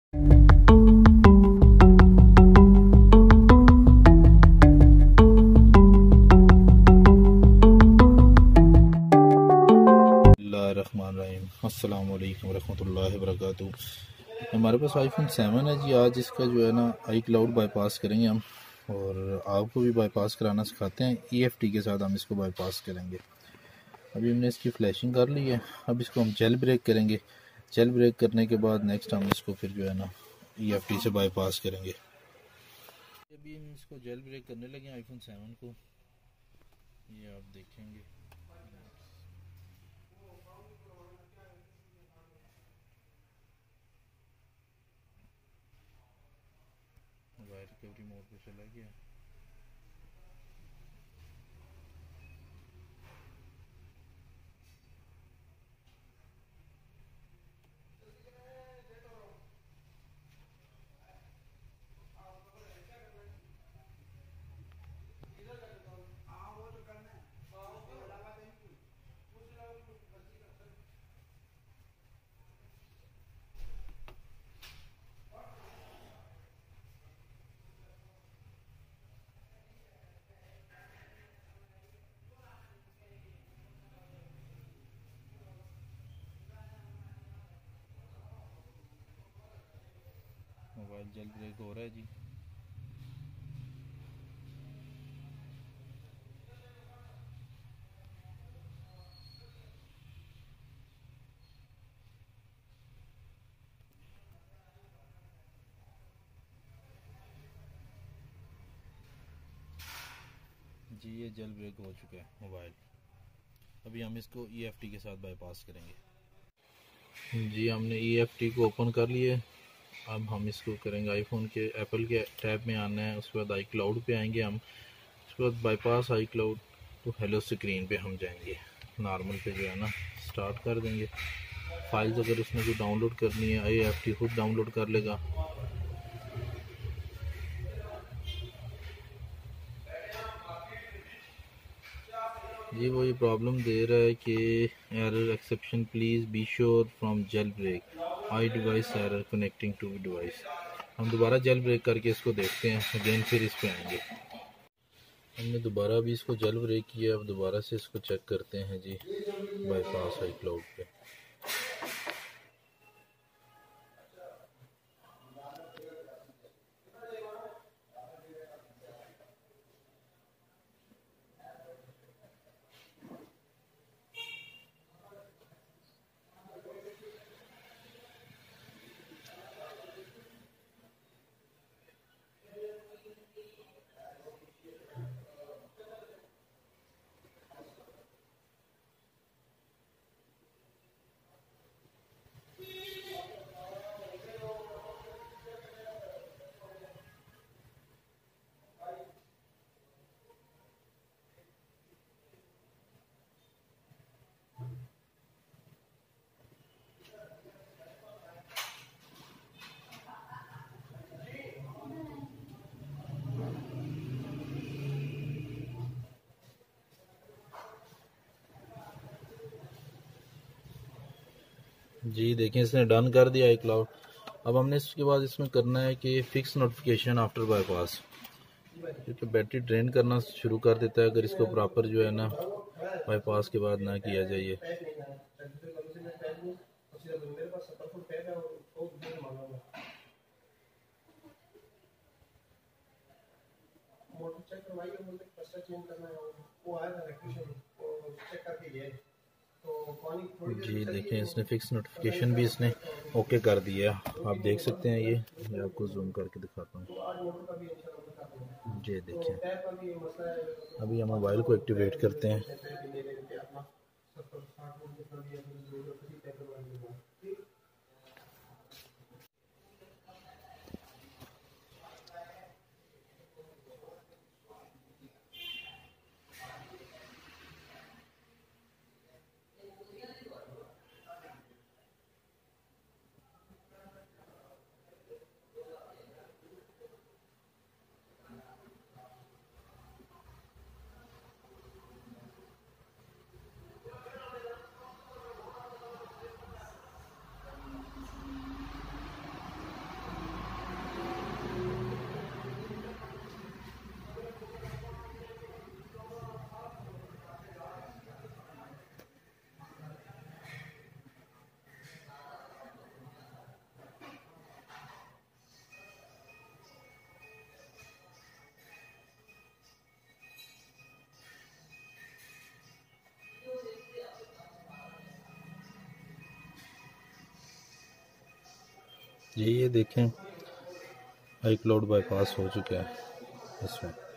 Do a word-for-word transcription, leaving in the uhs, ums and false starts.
अस्सलाम वालेकुम रहमतुल्लाहि वबरकातुहू। हमारे पास आईफोन सेवन है जी। आज इसका जो है ना आई क्लाउड बाईपास करेंगे हम, और आपको भी बाईपास कराना सिखाते हैं। ईएफटी के साथ हम इसको बाईपास करेंगे। अभी हमने इसकी फ्लैशिंग कर ली है, अब इसको हम जेल ब्रेक करेंगे। जेल ब्रेक करने के बाद नेक्स्ट हम इसको फिर जो है ना ईएफटी से बाईपास करेंगे। अभी हम इसको जेल ब्रेक करने लगे आईफोन सेवन को, ये आप देखेंगे। मोबाइल रिकवरी मोड पे चला गया। मोबाइल जेल ब्रेक हो रहा है जी। जी ये जेल ब्रेक हो चुका है मोबाइल। अभी हम इसको ईएफटी के साथ बाईपास करेंगे। जी हमने ईएफटी को ओपन कर लिए। अब हम इसको करेंगे आईफोन के एप्पल के टैब में आना है, उसके बाद आई क्लाउड पे आएंगे हम, उसके बाद बाईपास आई क्लाउड तो हेलो स्क्रीन पे हम जाएंगे। नॉर्मल पे जो है ना स्टार्ट कर देंगे। फाइल्स अगर उसने कोई डाउनलोड करनी है ईएफटी खुद डाउनलोड कर लेगा। जी वो ये प्रॉब्लम दे रहा है कि error exception please be sure from jailbreak iDevice error connecting to device. हम दोबारा जेल ब्रेक करके इसको देखते हैं अगेन, फिर इस पे आएंगे। हमने दोबारा भी इसको जेल ब्रेक किया, अब दोबारा से इसको चेक करते हैं जी बाईपास आई क्लाउड पे। जी देखें इसने डन कर दिया आई क्लाउड। अब हमने इसके बाद इसमें करना है कि फिक्स नोटिफिकेशन आफ्टर बाईपास, क्योंकि बैटरी ड्रेन करना शुरू कर देता है अगर इसको प्रॉपर जो है ना बाईपास के बाद ना किया जाए। मोटर चेक करवाइए, बोलते फर्स्ट चेंज करना है, वो आया था इलेक्ट्रिशियन, वो चेक करके गए। जी देखें इसने फिक्स नोटिफिकेशन भी इसने ओके कर दिया। आप देख सकते हैं, ये मैं आपको जूम करके दिखाता हूँ। जी देखें अभी हम मोबाइल को एक्टिवेट करते हैं। ये ये देखें आई क्लाउड बाईपास हो चुका है इसमें।